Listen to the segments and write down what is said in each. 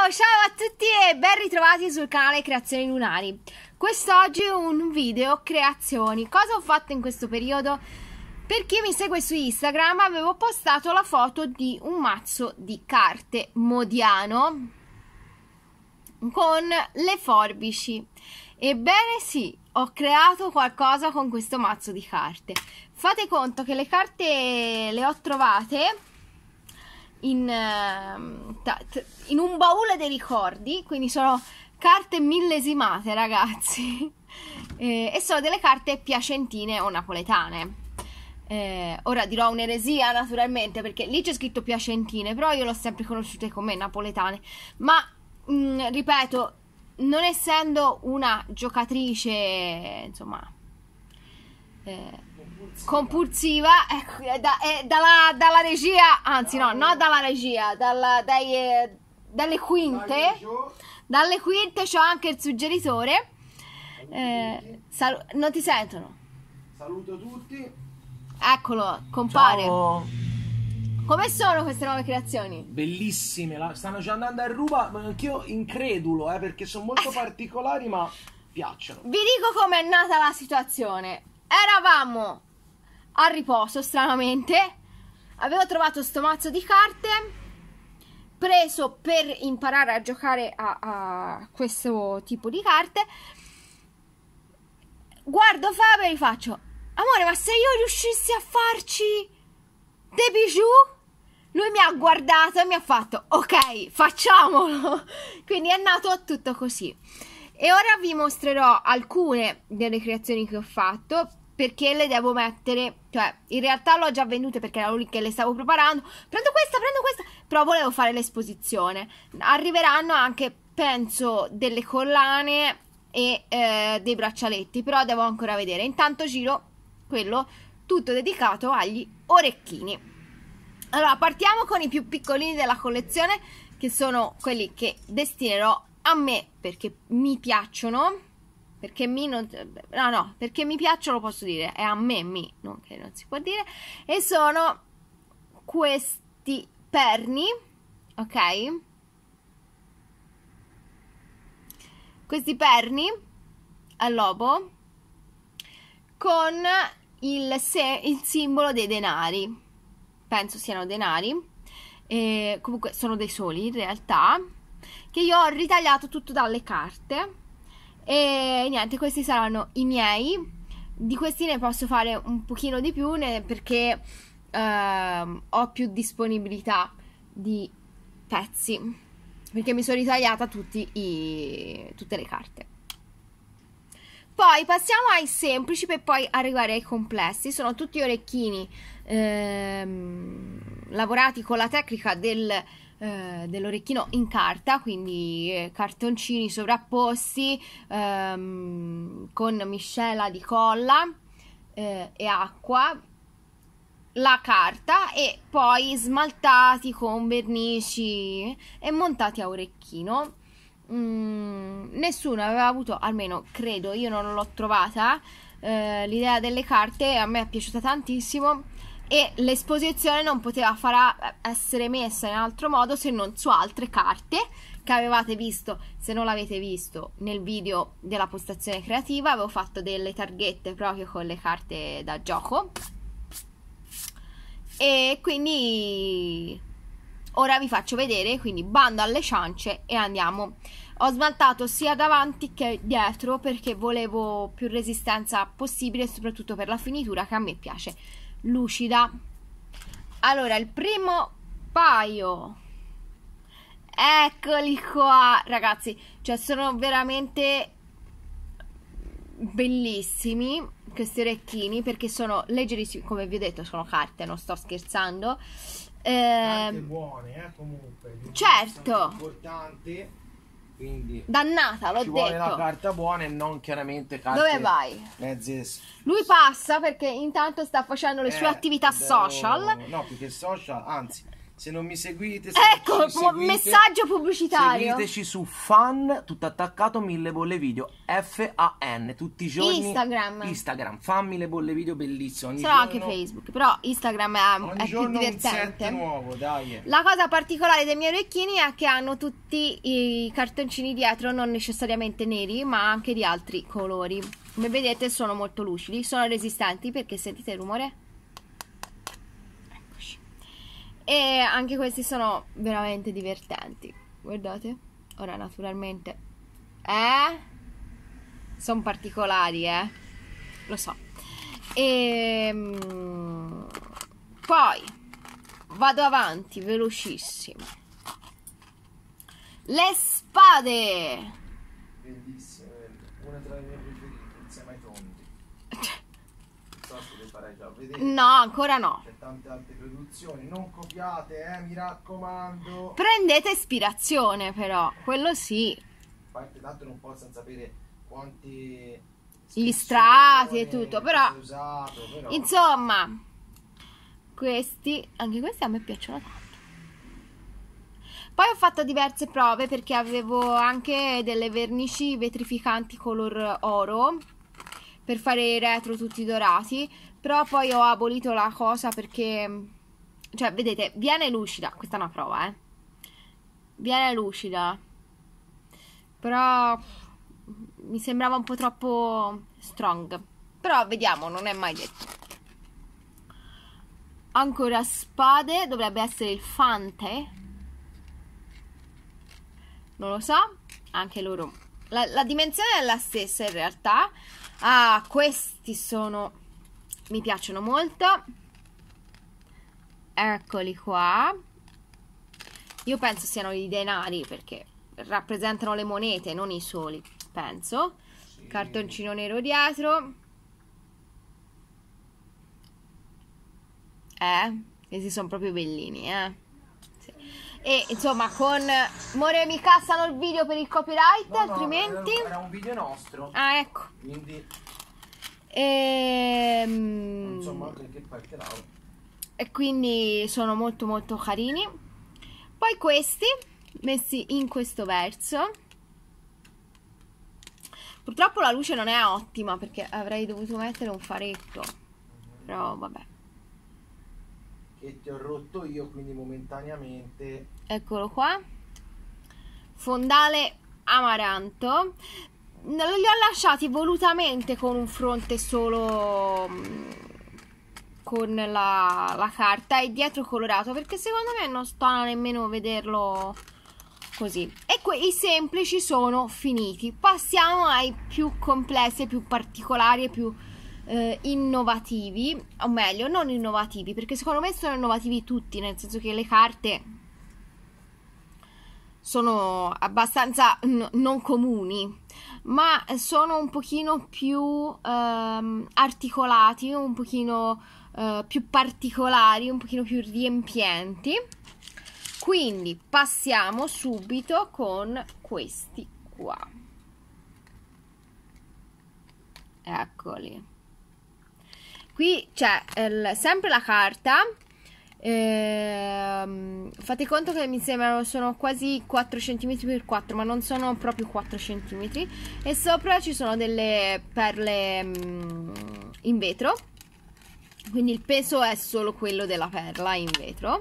Ciao a tutti e ben ritrovati sul canale Creazioni Lunari. Quest'oggi è un video creazioni. Cosa ho fatto in questo periodo? Per chi mi segue su Instagram avevo postato la foto di un mazzo di carte Modiano con le forbici. Ebbene sì, ho creato qualcosa con questo mazzo di carte. Fate conto che le carte le ho trovate in un baule dei ricordi, quindi sono carte millesimate, ragazzi, e sono delle carte piacentine o napoletane. Ora dirò un'eresia naturalmente, perché lì c'è scritto piacentine, però io l'ho sempre conosciute come napoletane, ma ripeto, non essendo una giocatrice insomma compulsiva, ecco, dalla regia, anzi no, non dalla regia, dalle quinte c'ho anche il suggeritore. Non ti sentono? Saluto tutti. Eccolo, compare. Ciao. Come sono queste nuove creazioni? Bellissime, stanno già andando a ruba, ma anch'io incredulo, perché sono molto particolari, ma piacciono. Vi dico com'è nata la situazione. Eravamo a riposo, stranamente. Avevo trovato sto mazzo di carte preso per imparare a giocare a questo tipo di carte. Guardo Fabio e gli faccio: amore, ma se io riuscissi a farci dei bijou? Lui mi ha guardato e mi ha fatto: ok, facciamolo. Quindi è nato tutto così. E ora vi mostrerò alcune delle creazioni che ho fatto, perché le devo mettere, cioè in realtà l'ho già vendute perché era lì che le stavo preparando. Prendo questa, però volevo fare l'esposizione. Arriveranno anche, penso, delle collane e dei braccialetti, però devo ancora vedere. Intanto giro quello tutto dedicato agli orecchini. Allora, partiamo con i più piccolini della collezione, che sono quelli che destinerò a me perché mi piacciono. Perché perché mi piacciono, posso dire, è a me, non che non si può dire. E sono questi perni, ok? Questi perni al lobo con il simbolo dei denari. Penso siano denari. Comunque sono dei soli in realtà, che io ho ritagliato tutto dalle carte. E niente, questi saranno i miei. Di questi ne posso fare un pochino di più, perché ho più disponibilità di pezzi, perché mi sono ritagliata tutte le carte. Poi passiamo ai semplici per poi arrivare ai complessi. Sono tutti orecchini lavorati con la tecnica dell'orecchino in carta, quindi cartoncini sovrapposti con miscela di colla e acqua, la carta, e poi smaltati con vernici e montati a orecchino. Nessuno aveva avuto, almeno credo, io non l'ho trovata, l'idea delle carte. A me è piaciuta tantissimo e l'esposizione non poteva essere messa in altro modo se non su altre carte che avevate visto. Se non l'avete visto nel video della postazione creativa, avevo fatto delle targhette proprio con le carte da gioco, e quindi ora vi faccio vedere. Quindi bando alle ciance e andiamo. Ho smaltato sia davanti che dietro perché volevo più resistenza possibile, soprattutto per la finitura, che a me piace lucida. Allora, il primo paio, eccoli qua, ragazzi, cioè sono veramente bellissimi questi orecchini, perché sono leggerissimi, come vi ho detto, sono carte, non sto scherzando. Carte buone, comunque. Certo. Importante. Quindi dannata, l'ho detto. Ci vuole la carta buona e non chiaramente carte. Dove vai? Mezze. Lui passa perché intanto sta facendo le sue attività social. No, più che social, anzi, Se non mi seguite, ecco, ci seguite, messaggio pubblicitario. seguiteci su fan, tutto attaccato, 1000 bolle video, FAN, tutti i giorni. Instagram, fan 1000 bolle video, bellissimo. Sono anche Facebook, però Instagram è più divertente. Un set nuovo, dai. La cosa particolare dei miei orecchini è che hanno tutti i cartoncini dietro, non necessariamente neri, ma anche di altri colori. Come vedete sono molto lucidi, sono resistenti perché sentite il rumore? E anche questi sono veramente divertenti. Guardate. Ora naturalmente sono particolari, lo so. E poi vado avanti velocissimo. Le spade. Bellissime, una tra le mie preferite insieme ai tondi. Non so se le farai già vedere. No, ancora no. C'è tante altre produzioni, non copiate, mi raccomando. Prendete ispirazione però, quello sì. Infatti tanto non possono sapere quanti Gli strati e tutto, però usato, però insomma, anche questi a me piacciono tanto. Poi ho fatto diverse prove perché avevo anche delle vernici vetrificanti color oro per fare i retro tutti dorati, però poi ho abolito la cosa perché, cioè, vedete, viene lucida, questa è una prova, viene lucida, però mi sembrava un po' troppo strong, però vediamo, non è mai detto. Ancora spade, dovrebbe essere il Fante, non lo so, anche loro, la dimensione è la stessa in realtà. Questi mi piacciono molto, eccoli qua. Io penso siano i denari perché rappresentano le monete, non i soli, penso. Sì. Cartoncino nero dietro, questi sono proprio bellini, sì. E insomma, con More mi cassano il video per il copyright, no, altrimenti era un video nostro, ecco, quindi insomma, e quindi sono molto molto carini. Poi questi messi in questo verso, purtroppo la luce non è ottima perché avrei dovuto mettere un faretto, però vabbè, che ti ho rotto io, quindi momentaneamente. Eccolo qua, fondale amaranto. Li ho lasciati volutamente con un fronte solo con la carta e dietro colorato perché secondo me non sta nemmeno vederlo così. E i semplici sono finiti. Passiamo ai più complessi, ai più particolari e più innovativi, o meglio non innovativi perché secondo me sono innovativi tutti, nel senso che le carte sono abbastanza non comuni, ma sono un pochino più articolati, un pochino più particolari, un pochino più riempienti. Quindi passiamo subito con questi qua. Eccoli. Qui c'è sempre la carta. Fate conto che mi sembrano sono quasi 4 cm x 4, ma non sono proprio 4 cm, e sopra ci sono delle perle in vetro, quindi il peso è solo quello della perla in vetro.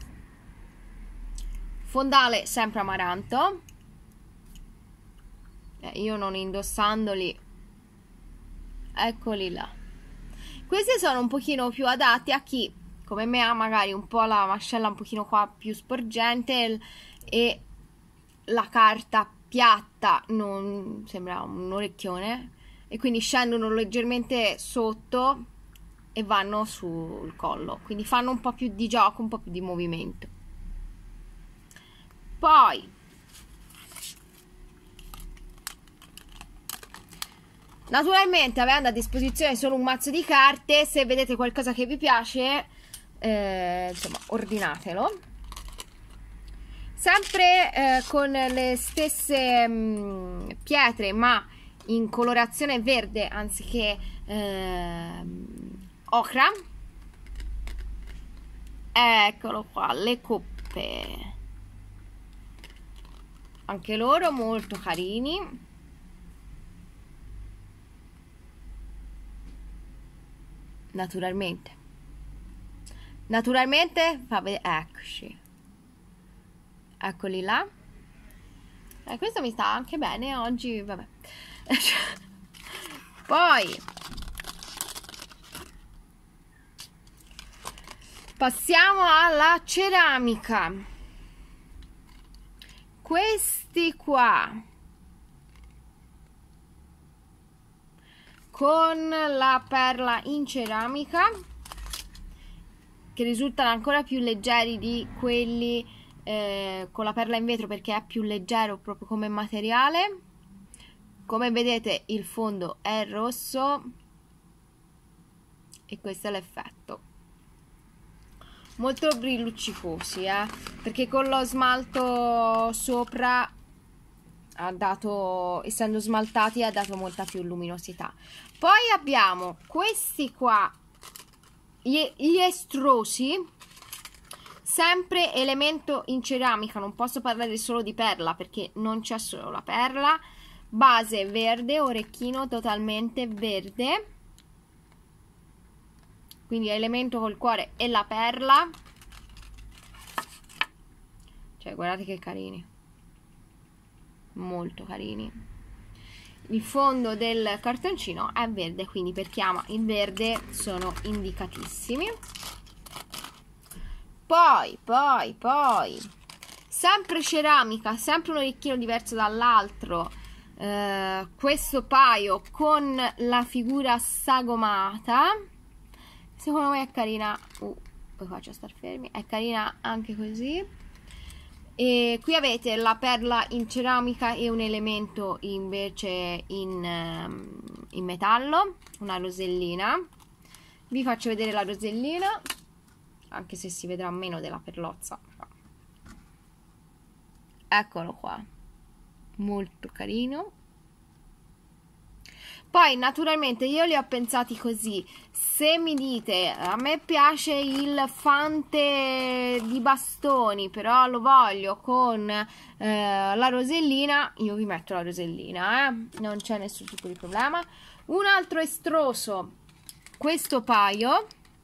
Fondale sempre amaranto, io non indossandoli, eccoli là. Questi sono un pochino più adatti a chi come me ha magari un po' la mascella un pochino qua più sporgente e la carta piatta, non sembra un orecchione, e quindi scendono leggermente sotto e vanno sul collo, quindi fanno un po' più di gioco, un po' più di movimento. Poi naturalmente, avendo a disposizione solo un mazzo di carte, se vedete qualcosa che vi piace, insomma, ordinatelo. Sempre con le stesse pietre, ma in colorazione verde anziché ocra. Eccolo qua, le coppe, anche loro molto carini. Naturalmente eccoci, eccoli là. Questo mi sta anche bene oggi, vabbè. Poi passiamo alla ceramica. Questi qua con la perla in ceramica, che risultano ancora più leggeri di quelli con la perla in vetro, perché è più leggero proprio come materiale. Come vedete il fondo è rosso e questo è l'effetto. Molto brilluccicosi, perché con lo smalto sopra ha dato, essendo smaltati, ha dato molta più luminosità. Poi abbiamo questi qua, gli estrosi, sempre elemento in ceramica. Non posso parlare solo di perla perché non c'è solo la perla. Base verde, orecchino totalmente verde, quindi elemento col cuore e la perla. Cioè guardate che carini, molto carini. Il fondo del cartoncino è verde, quindi per chi ama il verde sono indicatissimi. Poi sempre ceramica, sempre un orecchino diverso dall'altro. Questo paio con la figura sagomata, secondo me è carina. Poi faccio star fermi, è carina anche così. E qui avete la perla in ceramica e un elemento invece in metallo, una rosellina. Vi faccio vedere la rosellina, anche se si vedrà meno della perlozza. Eccolo qua, molto carino. Poi naturalmente io li ho pensati così. Se mi dite a me piace il fante di bastoni, però lo voglio con la rosellina, io vi metto la rosellina, non c'è nessun tipo di problema. Un altro estroso, questo paio,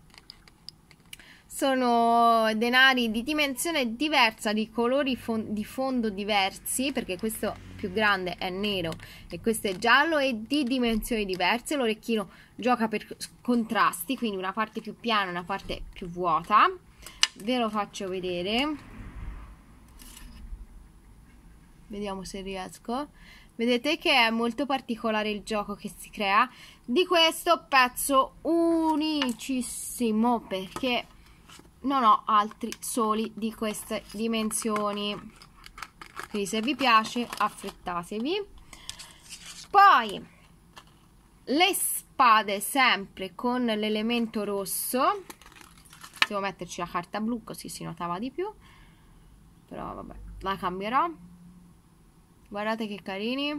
sono denari di dimensione diversa, di colori di fondo diversi, perché questo più grande è nero e questo è giallo, e di dimensioni diverse. L'orecchino gioca per contrasti, quindi una parte più piana e una parte più vuota. Ve lo faccio vedere, vediamo se riesco. Vedete che è molto particolare il gioco che si crea di questo pezzo unicissimo, perché non ho altri soli di queste dimensioni, quindi se vi piace affrettatevi. Poi le spade sempre con l'elemento rosso. Devo metterci la carta blu così si notava di più, però vabbè, la cambierò. Guardate che carini.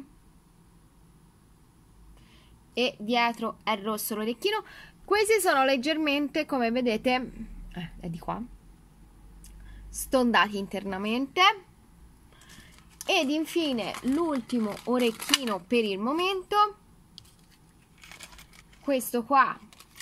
E dietro è rosso l'orecchino. Questi sono leggermente, come vedete, è di qua, stondati internamente. Ed infine l'ultimo orecchino per il momento, questo qua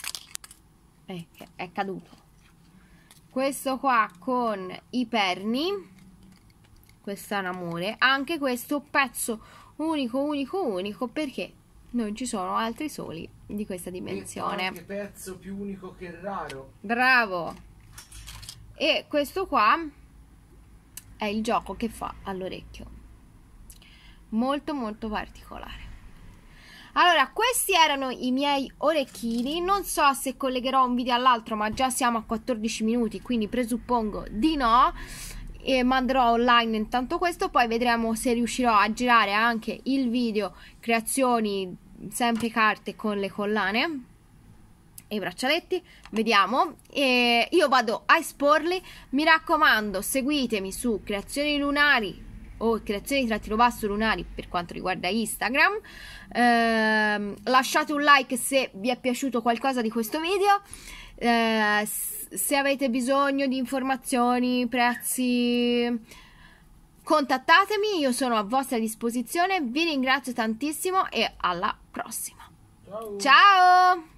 è caduto, questo qua con i perni. Questo è un amore, anche questo pezzo unico, perché non ci sono altri soli di questa dimensione. Anche pezzo più unico che raro. Bravo. E questo qua è il gioco che fa all'orecchio, molto particolare. Allora, questi erano i miei orecchini. Non so se collegherò un video all'altro, ma già siamo a 14 minuti, quindi presuppongo di no, e manderò online intanto questo. Poi vedremo se riuscirò a girare anche il video creazioni, sempre carte con le collane e i braccialetti, vediamo. E io vado a esporli. Mi raccomando, seguitemi su Creazioni Lunari o Creazioni-Basso Lunari per quanto riguarda Instagram. Lasciate un like se vi è piaciuto qualcosa di questo video. Se avete bisogno di informazioni, prezzi, contattatemi, io sono a vostra disposizione. Vi ringrazio tantissimo e alla prossima. Ciao! Ciao!